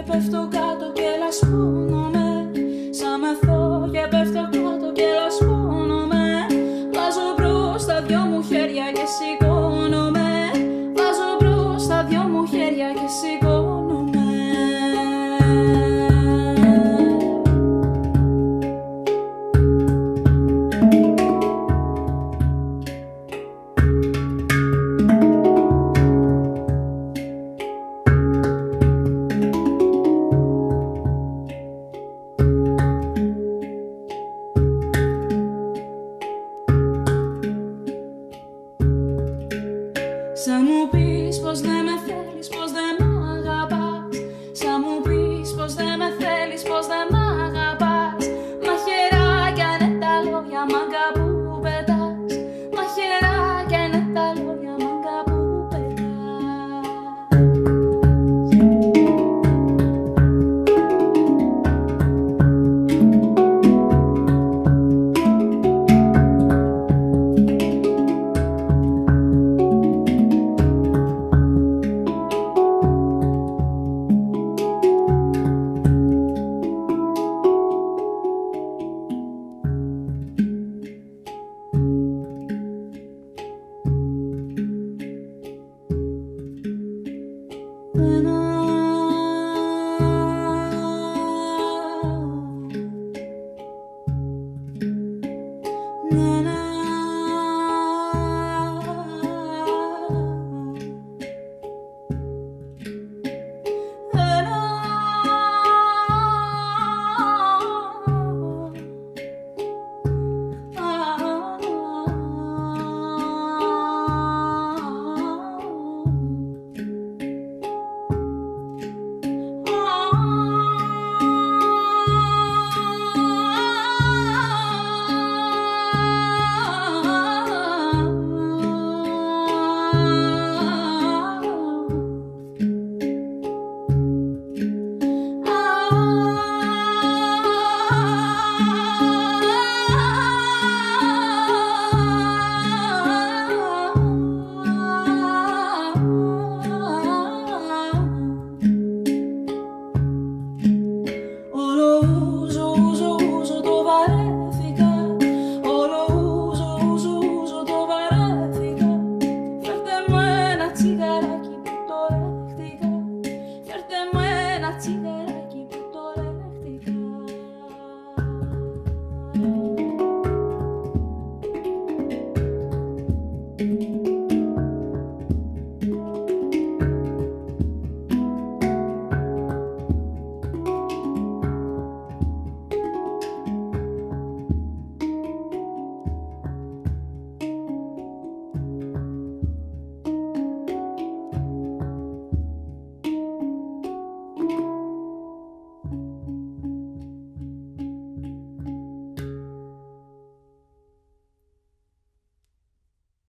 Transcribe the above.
πέφτω κάτω και λασπώνομαι. Σαν μεθώ και πέφτω κάτω και λασπώνομαι. Βάζω μπρος τα δυο μου χέρια και σηκώνομαι. Βάζω μπρος τα δυο μου χέρια και σηκώνομαι. Σαν μου πεις πως δεν με θέλεις, πως δεν μ' αγαπάς. Σαν μου πεις πως δεν με θέλεις, πως δεν μ' αγαπάς. Μαχαιράκια είναι τα λόγια μάγκα που πετάς. Μαχαιράκια είναι τα λόγια μάγκα που πετάς. Τσιγαράκι που το ρέχτηκα.